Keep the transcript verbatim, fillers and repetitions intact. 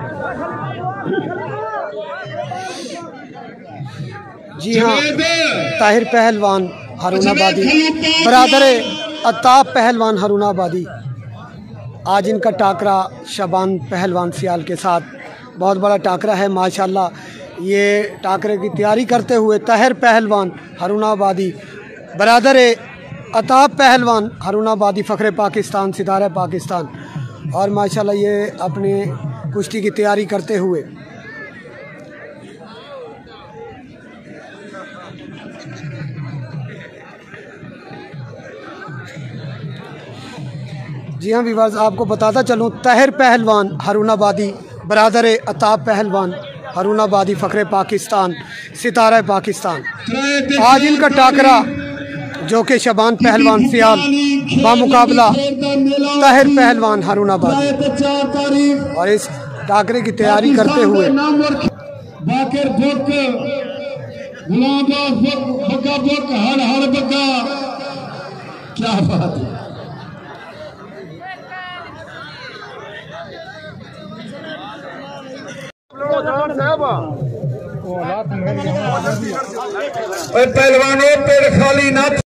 जी हाँ, ताहिर पहलवान हारूनाबादी बरादर अताब पहलवान हारूनाबादी, आज इनका टाकरा शबान पहलवान सियाल के साथ बहुत बड़ा टाकरा है माशाल्लाह। ये टाकरे की तैयारी करते हुए ताहिर पहलवान हारूनाबादी बरादर अताब पहलवान हारूनाबादी फ़ख्र पाकिस्तान सितारा पाकिस्तान, और माशाल्लाह ये अपने कुश्ती की तैयारी करते हुए जी हाँ विवास, आपको बताता चलूँ ताहिर पहलवान हारूनाबादी बरादर अताब पहलवान हारूनाबादी फ़ख्र पाकिस्तान सितारा पाकिस्तान, आज इनका टाकरा जो कि शबान पहलवान सियाल बामुकाबला ताहिर पहलवान हारूनाबादी, और इस टाकरे की तैयारी करते हुए क्या बात है। पहलवानों पेड़ खाली ना